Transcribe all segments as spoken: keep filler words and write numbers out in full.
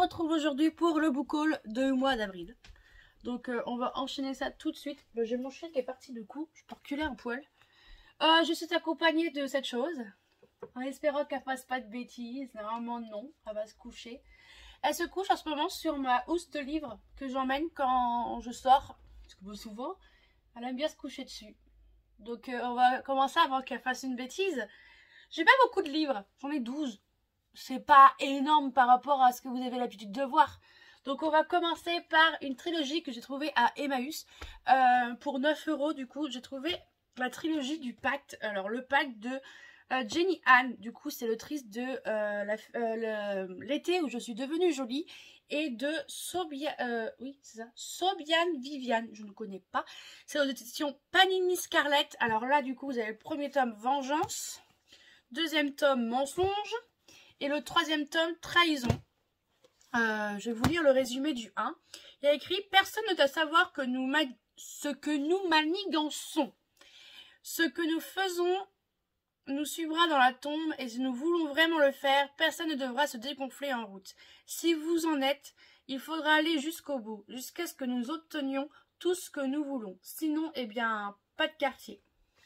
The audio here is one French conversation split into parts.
retrouve aujourd'hui pour le book haul de mois d'avril. Donc euh, on va enchaîner ça tout de suite. Ben, j'ai mon chien qui est parti de coup, je peux reculer un poil. Euh, je suis accompagnée de cette chose, en espérant qu'elle fasse pas de bêtises. Normalement non, elle va se coucher. Elle se couche en ce moment sur ma housse de livres que j'emmène quand je sors. Parce que souvent, elle aime bien se coucher dessus. Donc euh, on va commencer avant qu'elle fasse une bêtise. J'ai pas beaucoup de livres, j'en ai douze. C'est pas énorme par rapport à ce que vous avez l'habitude de voir. Donc on va commencer par une trilogie que j'ai trouvée à Emmaüs. Euh, pour neuf euros du coup, j'ai trouvé la trilogie du pacte. Alors le pacte de euh, Jenny Han, du coup c'est l'autrice de euh, euh, l'été où je suis devenue jolie. Et de Sobia, euh, oui c'est ça, Sobiane Viviane, je ne connais pas. C'est aux éditions Panini Scarlett. Alors là du coup vous avez le premier tome Vengeance, deuxième tome Mensonge. Et le troisième tome, Trahison. Euh, je vais vous lire le résumé du un. Il y a écrit « Personne ne doit savoir que nous ce que nous manigançons. Ce que nous faisons nous suivra dans la tombe et si nous voulons vraiment le faire, personne ne devra se dégonfler en route. Si vous en êtes, il faudra aller jusqu'au bout, jusqu'à ce que nous obtenions tout ce que nous voulons. Sinon, eh bien, pas de quartier. »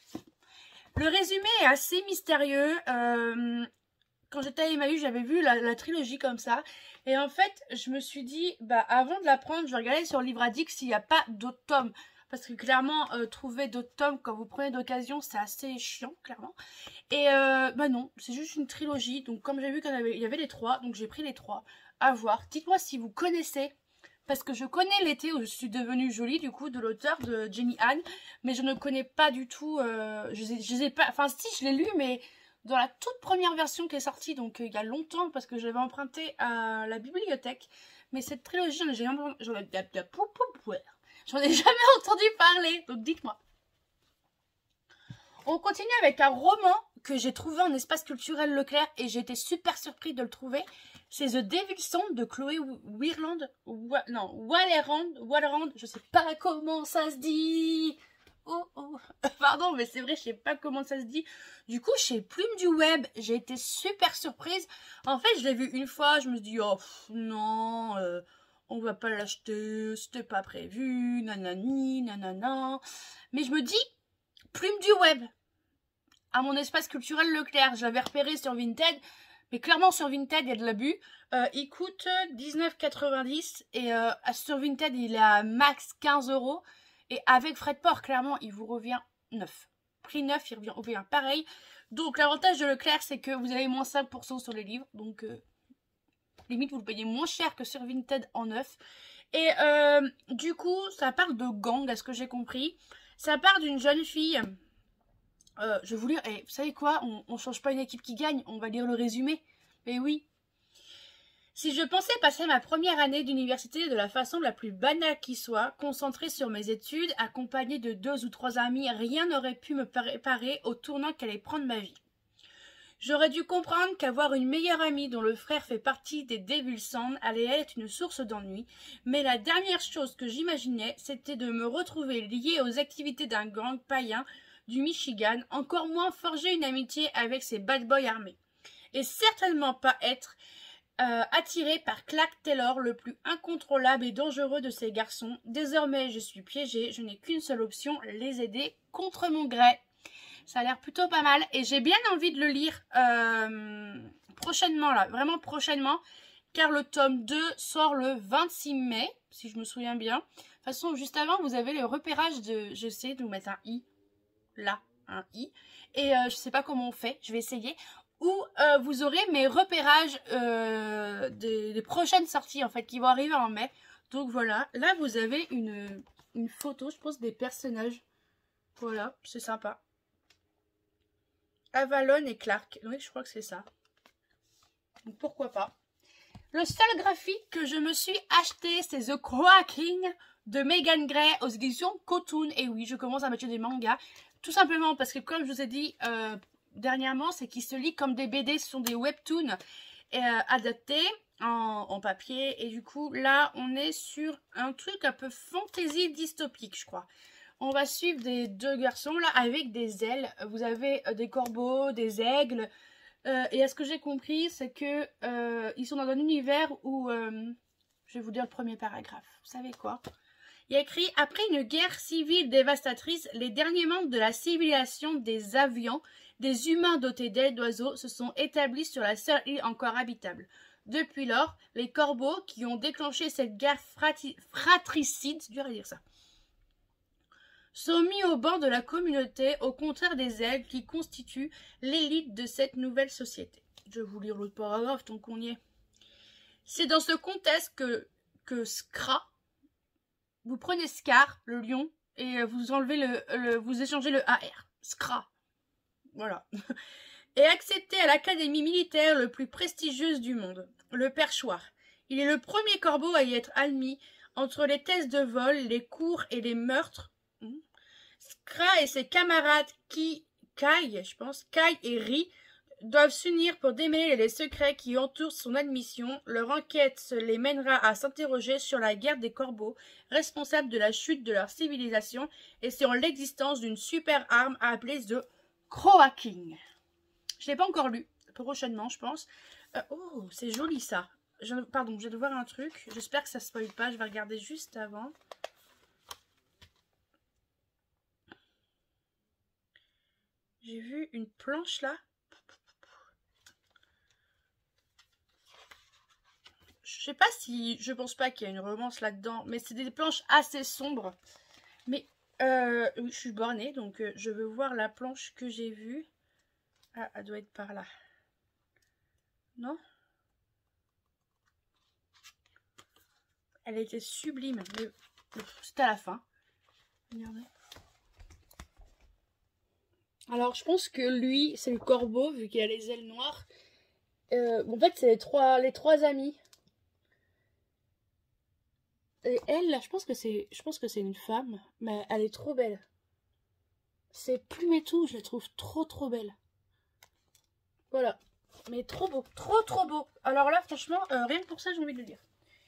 Le résumé est assez mystérieux. Euh... Quand j'étais à Emmaüs, j'avais vu la, la trilogie comme ça. Et en fait, je me suis dit, bah avant de la prendre, je vais regarder sur Livre Addict s'il n'y a pas d'autres tomes. Parce que clairement, euh, trouver d'autres tomes quand vous prenez d'occasion, c'est assez chiant, clairement. Et euh, bah non, c'est juste une trilogie. Donc comme j'ai vu qu'il y avait, il y avait les trois, donc j'ai pris les trois. À voir. Dites-moi si vous connaissez. Parce que je connais l'été où je suis devenue jolie, du coup, de l'auteur de Jenny Han. Mais je ne connais pas du tout. Euh, je les ai pas. Enfin, si, je l'ai lu, mais dans la toute première version qui est sortie, donc euh, il y a longtemps, parce que je l'avais emprunté à la bibliothèque. Mais cette trilogie, j'en ai jamais entendu parler, donc dites-moi. On continue avec un roman que j'ai trouvé en espace culturel Leclerc et j'ai été super surpris de le trouver. C'est The Devil's Song de Chloé Weirland. Wa non, Wallerand, Wallerand, je sais pas comment ça se dit. Oh oh, pardon, mais c'est vrai, je sais pas comment ça se dit. Du coup, chez Plume du Web, j'ai été super surprise. En fait, je l'ai vu une fois, je me suis dit, oh pff, non, euh, on va pas l'acheter, c'était pas prévu, nanani, nanana. Mais je me dis, Plume du Web, à mon espace culturel Leclerc, je l'avais repéré sur Vinted, mais clairement sur Vinted, il y a de l'abus. Euh, il coûte dix-neuf quatre-vingt-dix et euh, sur Vinted, il est à max quinze euros. Et avec frais de port, clairement, il vous revient neuf. Prix neuf, il revient, revient pareil. Donc, l'avantage de Leclerc, c'est que vous avez moins cinq pour cent sur les livres. Donc, euh, limite, vous le payez moins cher que sur Vinted en neuf. Et euh, du coup, ça parle de gang, à ce que j'ai compris. Ça part d'une jeune fille. Euh, je vais vous lire. Et vous savez quoi? On ne change pas une équipe qui gagne. On va lire le résumé. Mais oui. Si je pensais passer ma première année d'université de la façon la plus banale qui soit, concentrée sur mes études, accompagnée de deux ou trois amis, rien n'aurait pu me préparer au tournant qu'allait prendre ma vie. J'aurais dû comprendre qu'avoir une meilleure amie dont le frère fait partie des Devil's Song allait être une source d'ennui, mais la dernière chose que j'imaginais, c'était de me retrouver liée aux activités d'un gang païen du Michigan, encore moins forger une amitié avec ces bad boys armés. Et certainement pas être Euh, attiré par Clark Taylor, le plus incontrôlable et dangereux de ces garçons. Désormais, je suis piégée, je n'ai qu'une seule option, les aider contre mon gré. Ça a l'air plutôt pas mal et j'ai bien envie de le lire euh, prochainement, là, vraiment prochainement, car le tome deux sort le vingt-six mai, si je me souviens bien. De toute façon, juste avant, vous avez le repérage de, je sais, de vous mettre un i, là, un i, et euh, je sais pas comment on fait, je vais essayer. Où euh, vous aurez mes repérages euh, des, des prochaines sorties en fait qui vont arriver en mai. Donc voilà, là vous avez une, une photo, je pense, des personnages. Voilà, c'est sympa. Avalon et Clark, oui je crois que c'est ça. Donc pourquoi pas. Le seul graphique que je me suis acheté, c'est The Cracking de Megan Gray aux éditions Cotoon. Et oui, je commence à mettre des mangas. Tout simplement parce que comme je vous ai dit... Euh, dernièrement, c'est qu'ils se lient comme des B D, ce sont des webtoons euh, adaptés en, en papier. Et du coup, là, on est sur un truc un peu fantasy dystopique, je crois. On va suivre des deux garçons, là, avec des ailes. Vous avez euh, des corbeaux, des aigles, Euh, et à ce que j'ai compris, c'est que euh, ils sont dans un univers où... Euh, je vais vous dire le premier paragraphe. Vous savez quoi? Il y a écrit « Après une guerre civile dévastatrice, les derniers membres de la civilisation des avians, des humains dotés d'ailes d'oiseaux, se sont établis sur la seule île encore habitable. Depuis lors, les corbeaux qui ont déclenché cette guerre fratricide, c'est dur à dire ça, sont mis au banc de la communauté, au contraire des aigles qui constituent l'élite de cette nouvelle société. » Je vais vous lire l'autre paragraphe tant qu'on y est. C'est dans ce contexte que, que Skra, vous prenez Scar, le lion, et vous enlevez le, le vous échangez le A R. Skra. Voilà. Est accepté à l'académie militaire le plus prestigieuse du monde, le perchoir. Il est le premier corbeau à y être admis entre les tests de vol, les cours et les meurtres. Skra et ses camarades qui, Kai, je pense, Kai et Ri, doivent s'unir pour démêler les secrets qui entourent son admission. Leur enquête les mènera à s'interroger sur la guerre des corbeaux, responsable de la chute de leur civilisation, et sur l'existence d'une super arme appelée The Croaking. Je ne l'ai pas encore lu, prochainement je pense. Euh, oh, c'est joli ça. Je, pardon, je viens de voir un truc. J'espère que ça ne spoil pas, je vais regarder juste avant. J'ai vu une planche là. Je sais pas si... Je pense pas qu'il y a une romance là-dedans. Mais c'est des planches assez sombres. Mais euh, je suis bornée. Donc euh, je veux voir la planche que j'ai vue. Ah, elle doit être par là. Non? Elle était sublime. Mais c'était à la fin. Regardez. Alors je pense que lui, c'est le corbeau. Vu qu'il a les ailes noires. Euh, en fait, c'est les trois, les trois amis. Et elle, là, je pense que c'est, je pense que c'est une femme, mais elle est trop belle. Ses plumes et tout, je la trouve trop trop belle. Voilà, mais trop beau, trop trop beau. Alors là, franchement, euh, rien que pour ça, j'ai envie de le lire.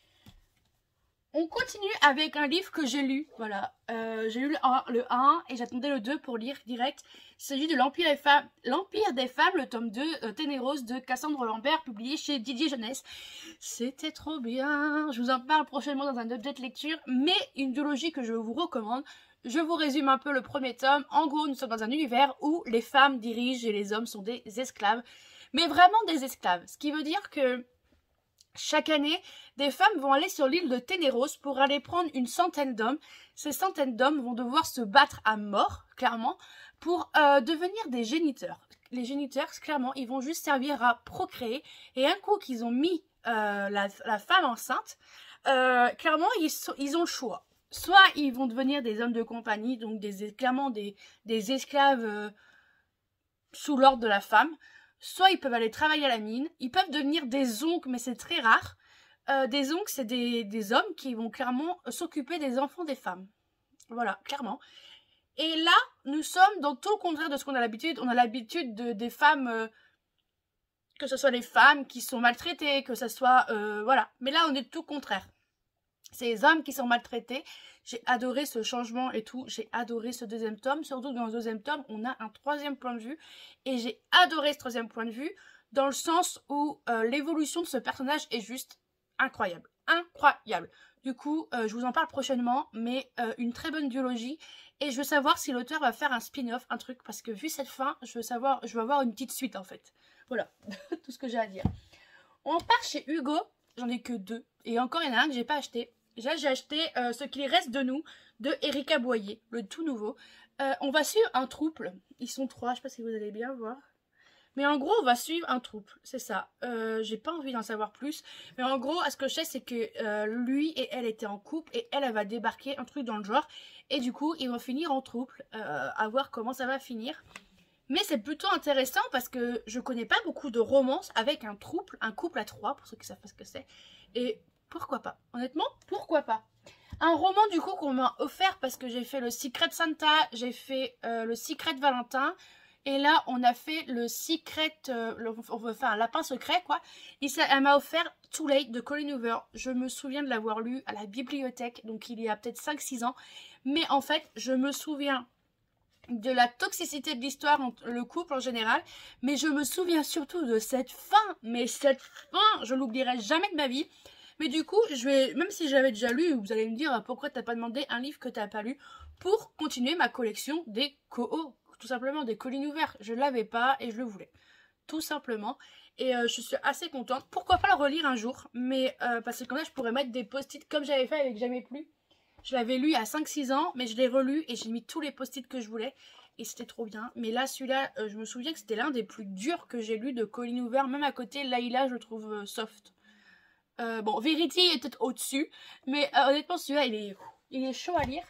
On continue avec un livre que j'ai lu, voilà. Euh, j'ai lu le un, le un et j'attendais le deux pour lire direct. Il s'agit de L'Empire des femmes, L'Empire des femmes, le tome deux, euh, Ténérose de Cassandre Lambert, publié chez Didier Jeunesse. C'était trop bien. Je vous en parle prochainement dans un update lecture, mais une duologie que je vous recommande. Je vous résume un peu le premier tome. En gros, nous sommes dans un univers où les femmes dirigent et les hommes sont des esclaves. Mais vraiment des esclaves. Ce qui veut dire que chaque année, des femmes vont aller sur l'île de Ténérose pour aller prendre une centaine d'hommes. Ces centaines d'hommes vont devoir se battre à mort, clairement, pour euh, devenir des géniteurs. Les géniteurs, clairement, ils vont juste servir à procréer. Et un coup qu'ils ont mis euh, la, la femme enceinte, euh, clairement, ils, sont, ils ont le choix. Soit ils vont devenir des hommes de compagnie, donc des, clairement des, des esclaves euh, sous l'ordre de la femme. Soit ils peuvent aller travailler à la mine. Ils peuvent devenir des oncles, mais c'est très rare. Euh, des oncles, c'est des, des hommes qui vont clairement s'occuper des enfants des femmes. Voilà, clairement. Et là, nous sommes dans tout le contraire de ce qu'on a l'habitude. On a l'habitude de, des femmes, euh, que ce soit les femmes qui sont maltraitées, que ce soit... Euh, voilà. Mais là, on est tout le contraire. C'est les hommes qui sont maltraités. J'ai adoré ce changement et tout. J'ai adoré ce deuxième tome. Surtout que dans le deuxième tome, on a un troisième point de vue. Et j'ai adoré ce troisième point de vue dans le sens où euh, l'évolution de ce personnage est juste incroyable. Incroyable. Du coup, euh, je vous en parle prochainement. Mais euh, une très bonne duologie. Et je veux savoir si l'auteur va faire un spin-off, un truc. Parce que vu cette fin, je veux savoir, je veux avoir une petite suite en fait. Voilà. Tout ce que j'ai à dire. On part chez Hugo. J'en ai que deux. Et encore, il y en a un que j'ai pas acheté. Déjà, j'ai acheté euh, Ce qu'il reste de nous de Erika Boyer, le tout nouveau. Euh, on va suivre un trouble. Ils sont trois, je sais pas si vous allez bien voir. Mais en gros, on va suivre un trouble, c'est ça. Euh, j'ai pas envie d'en savoir plus. Mais en gros, ce que je sais, c'est que euh, lui et elle étaient en couple. Et elle, elle va débarquer, un truc dans le genre. Et du coup, ils vont finir en trouble. Euh, à voir comment ça va finir. Mais c'est plutôt intéressant parce que je connais pas beaucoup de romances avec un trouble, un couple à trois, pour ceux qui savent pas ce que c'est. Et... pourquoi pas? Honnêtement, pourquoi pas? Un roman du coup qu'on m'a offert parce que j'ai fait le Secret Santa, j'ai fait euh, le Secret Valentin. Et là, on a fait le Secret, euh, le, on veut faire un lapin secret quoi. Et ça, elle m'a offert Too Late de Colleen Hoover. Je me souviens de l'avoir lu à la bibliothèque, donc il y a peut-être cinq six ans. Mais en fait, je me souviens de la toxicité de l'histoire, le couple en général, mais je me souviens surtout de cette fin, mais cette fin, je l'oublierai jamais de ma vie. Mais du coup, je vais, même si j'avais déjà lu, vous allez me dire pourquoi t'as pas demandé un livre que t'as pas lu pour continuer ma collection des Ko-Oh, tout simplement des colis ouverts. Je l'avais pas et je le voulais, tout simplement. Et euh, je suis assez contente. Pourquoi pas le relire un jour, mais euh, parce que comme ça, je pourrais mettre des post-it comme j'avais fait avec Jamais Plus. Je l'avais lu à cinq six ans, mais je l'ai relu et j'ai mis tous les post-it que je voulais. Et c'était trop bien. Mais là, celui-là, euh, je me souviens que c'était l'un des plus durs que j'ai lu de Colleen Hoover. Même à côté, Layla, je le trouve euh, soft. Euh, bon, Verity est peut-être au-dessus. Mais euh, honnêtement, celui-là, il est, il est chaud à lire.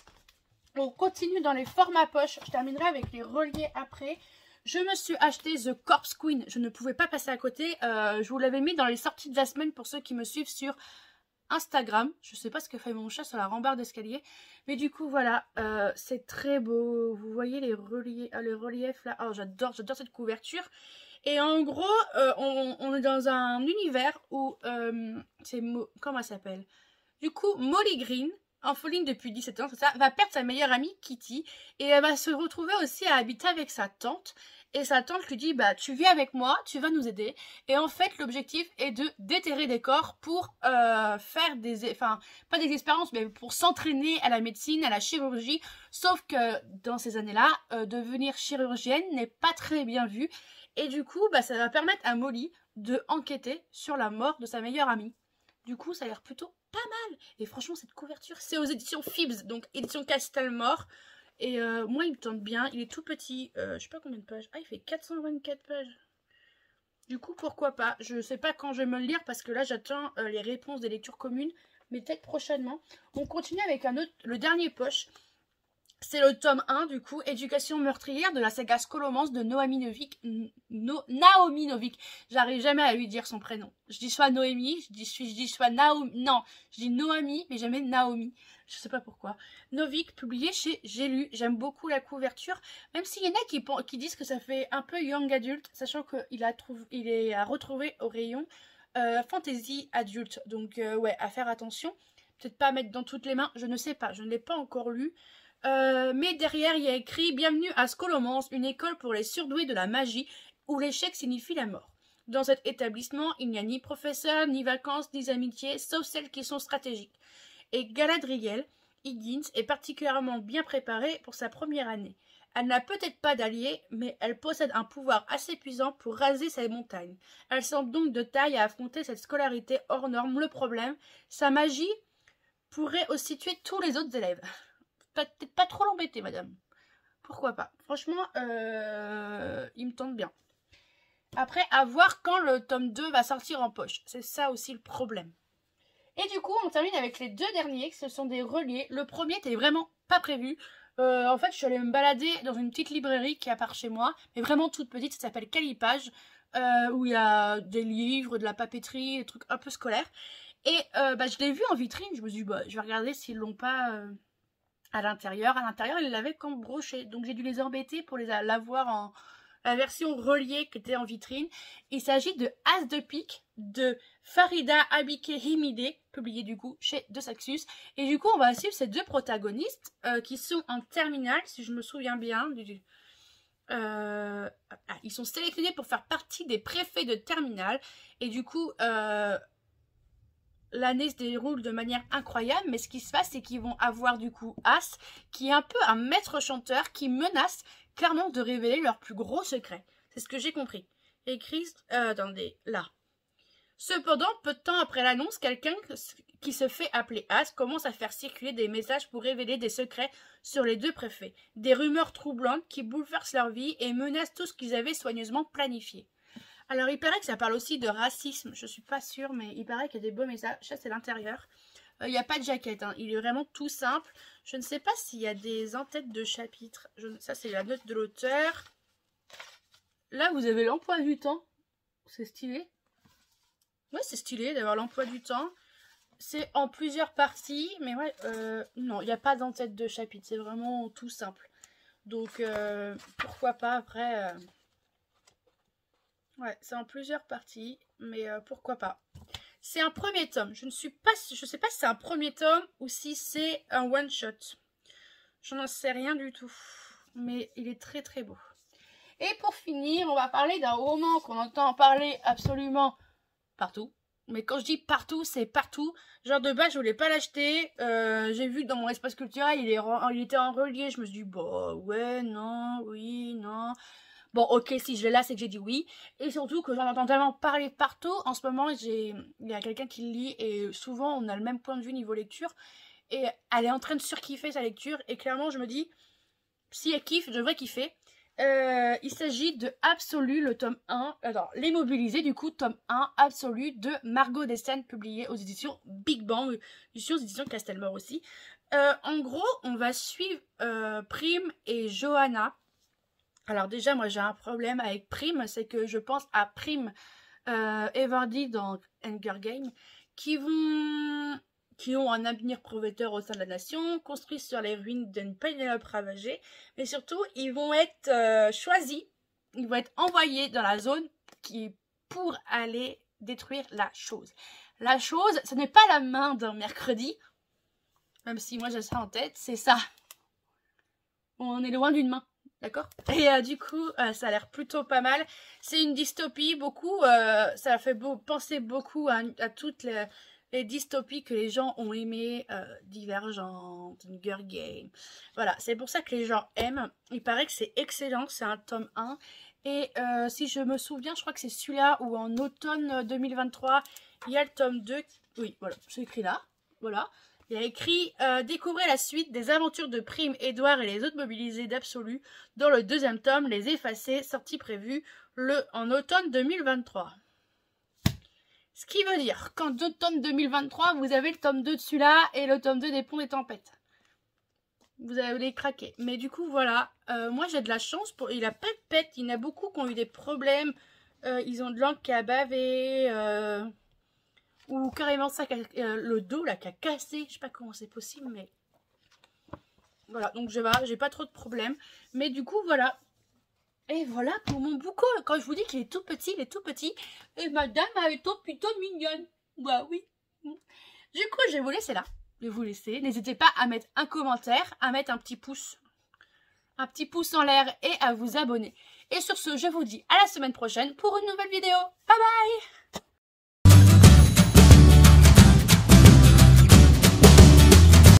On continue dans les formats poche. Je terminerai avec les reliés après. Je me suis acheté The Corpse Queen. Je ne pouvais pas passer à côté. Euh, je vous l'avais mis dans les sorties de la semaine pour ceux qui me suivent sur Instagram. Je sais pas ce que fait mon chat sur la rambarde d'escalier. Mais du coup, voilà. Euh, c'est très beau. Vous voyez les reliefs, les reliefs là. Oh, j'adore, j'adore cette couverture. Et en gros, euh, on, on est dans un univers où... Euh, c'est... Comment elle s'appelle? Du coup, Molly Green, orpheline depuis dix-sept ans, c'est ça, va perdre sa meilleure amie Kitty. Et elle va se retrouver aussi à habiter avec sa tante. Et sa tante lui dit, bah tu viens avec moi, tu vas nous aider. Et en fait, l'objectif est de déterrer des corps pour euh, faire des... Enfin, pas des expériences, mais pour s'entraîner à la médecine, à la chirurgie. Sauf que dans ces années-là, euh, devenir chirurgienne n'est pas très bien vu. Et du coup, bah, ça va permettre à Molly de enquêter sur la mort de sa meilleure amie. Du coup, ça a l'air plutôt pas mal. Et franchement, cette couverture, c'est aux éditions Phibbs, donc édition Castelmore. Et euh, moi, il me tente bien. Il est tout petit. Euh, je sais pas combien de pages. Ah, il fait quatre cent vingt-quatre pages. Du coup, pourquoi pas. Je sais pas quand je vais me le lire parce que là, j'attends euh, les réponses des lectures communes. Mais peut-être prochainement. On continue avec un autre, le dernier poche. C'est le tome un, du coup, Éducation meurtrière de la saga Scholomance de Noémie Novik. No, Naomi Novik. J'arrive jamais à lui dire son prénom. Je dis soit Noémie, je dis, je dis soit Naomi. Non, je dis Noémie, mais jamais Naomi. Je sais pas pourquoi. Novik, publié chez J'ai lu. J'aime beaucoup la couverture. Même s'il y en a qui, qui disent que ça fait un peu young adulte, sachant qu'il a trouvé, il est à retrouver au rayon euh, fantasy adulte. Donc, euh, ouais, à faire attention. Peut-être pas mettre dans toutes les mains. Je ne sais pas. Je ne l'ai pas encore lu. Euh, mais derrière, il y a écrit « Bienvenue à Scholomance, une école pour les surdoués de la magie, où l'échec signifie la mort. Dans cet établissement, il n'y a ni professeur, ni vacances, ni amitié, sauf celles qui sont stratégiques. Et Galadriel, Higgins, est particulièrement bien préparée pour sa première année. Elle n'a peut-être pas d'alliés, mais elle possède un pouvoir assez puissant pour raser ces montagnes. Elle semble donc de taille à affronter cette scolarité hors norme. Le problème, sa magie pourrait aussi tuer tous les autres élèves. » Peut-être pas trop l'embêter, madame. Pourquoi pas. Franchement, euh, il me tente bien. Après, à voir quand le tome deux va sortir en poche. C'est ça aussi le problème. Et du coup, on termine avec les deux derniers, ce sont des reliés. Le premier n'était vraiment pas prévu. Euh, en fait, je suis allée me balader dans une petite librairie qui est à part chez moi, mais vraiment toute petite, ça s'appelle Calipage, euh, où il y a des livres, de la papeterie, des trucs un peu scolaires. Et euh, bah, je l'ai vu en vitrine, je me suis dit, bah, je vais regarder s'ils l'ont pas... Euh... à l'intérieur. À l'intérieur, ils l'avaient comme broché. Donc, j'ai dû les embêter pour les l'avoir en la version reliée qui était en vitrine. Il s'agit de As de pique de Farida Abike Himide, publié du coup chez De Saxus. Et du coup, on va suivre ces deux protagonistes euh, qui sont en terminale, si je me souviens bien. Du, euh, ah, ils sont sélectionnés pour faire partie des préfets de terminale. Et du coup... Euh, l'année se déroule de manière incroyable, mais ce qui se passe, c'est qu'ils vont avoir du coup As, qui est un peu un maître chanteur qui menace clairement de révéler leur plus gros secret. C'est ce que j'ai compris. Écrit, euh, attendez, là. Cependant, peu de temps après l'annonce, quelqu'un qui se fait appeler As commence à faire circuler des messages pour révéler des secrets sur les deux préfets. Des rumeurs troublantes qui bouleversent leur vie et menacent tout ce qu'ils avaient soigneusement planifié. Alors, il paraît que ça parle aussi de racisme. Je suis pas sûre, mais il paraît qu'il y a des beaux messages. Ça, c'est l'intérieur. Il euh, n'y a pas de jaquette. Hein. Il est vraiment tout simple. Je ne sais pas s'il y a des en-têtes de chapitres. Je... Ça, c'est la note de l'auteur. Là, vous avez l'emploi du temps. C'est stylé. Ouais, c'est stylé d'avoir l'emploi du temps. C'est en plusieurs parties. Mais ouais, euh, non, il n'y a pas d'en-tête de chapitre. C'est vraiment tout simple. Donc, euh, pourquoi pas après... Euh... Ouais, c'est en plusieurs parties, mais euh, pourquoi pas. C'est un premier tome. Je ne suis pas, je sais pas si c'est un premier tome ou si c'est un one shot. Je n'en sais rien du tout. mais il est très très beau. Et pour finir, on va parler d'un roman qu'on entend parler absolument partout. Mais quand je dis partout, c'est partout. Genre de base, je voulais pas l'acheter. Euh, j'ai vu dans mon espace culturel, il, est, il était en relié. Je me suis dit, bah ouais, non, oui, non. Bon, ok, si je l'ai là, c'est que j'ai dit oui. Et surtout que j'en entends tellement parler partout. En ce moment, j'ai, il y a quelqu'un qui le lit et souvent, on a le même point de vue niveau lecture. Et elle est en train de surkiffer sa lecture. Et clairement, je me dis, si elle kiffe, je devrais kiffer. Euh, il s'agit de Absolu, le tome un. Alors, Les Mobilisés, du coup, tome un, Absolu, de Margot Dessen, publié aux éditions Big Bang, aux éditions Castelmore aussi. Euh, en gros, on va suivre euh, Prime et Johanna. Alors déjà, moi, j'ai un problème avec Prime, c'est que je pense à Prime euh, Everdy dans Hunger Games, qui vont... qui ont un avenir prometteur au sein de la nation, construits sur les ruines d'une Pénélope ravagée, mais surtout, ils vont être euh, choisis, ils vont être envoyés dans la zone qui pour aller détruire la chose. La chose, ce n'est pas la main d'un mercredi, même si moi j'ai ça en tête, c'est ça. On est loin d'une main, d'accord? Et euh, du coup, euh, ça a l'air plutôt pas mal. C'est une dystopie, beaucoup, euh, ça fait beau, penser beaucoup à, à toutes les... les dystopies que les gens ont aimées, euh, Divergente, Hunger Games. Voilà, c'est pour ça que les gens aiment. Il paraît que c'est excellent, c'est un tome un. Et euh, si je me souviens, je crois que c'est celui-là où en automne deux mille vingt-trois, il y a le tome deux. Oui, voilà, c'est écrit là. Voilà. Il y a écrit euh, « Découvrez la suite des aventures de Prime, Édouard et les autres mobilisés d'Absolu dans le deuxième tome, Les Effacés, sortie prévue le, en automne deux mille vingt-trois. » Ce qui veut dire qu'en automne deux mille vingt-trois, vous avez le tome deux de celui-là et le tome deux des Ponts des Tempêtes. Vous allez les craquer. Mais du coup, voilà. Euh, moi, j'ai de la chance. Pour... Il a pas de pète. Il y en a beaucoup qui ont eu des problèmes. Euh, ils ont de l'encre qui a bavé. Euh... Ou carrément ça, euh, le dos là qui a cassé. Je sais pas comment c'est possible, mais... Voilà, donc je vais, j'ai pas trop de problèmes. Mais du coup, voilà. Et voilà pour mon bouco. Quand je vous dis qu'il est tout petit, il est tout petit. Et madame elle est plutôt mignonne. Bah oui. Du coup, je vais vous laisser là. Je vais vous laisser. N'hésitez pas à mettre un commentaire, à mettre un petit pouce. Un petit pouce en l'air et à vous abonner. Et sur ce, je vous dis à la semaine prochaine pour une nouvelle vidéo. Bye bye!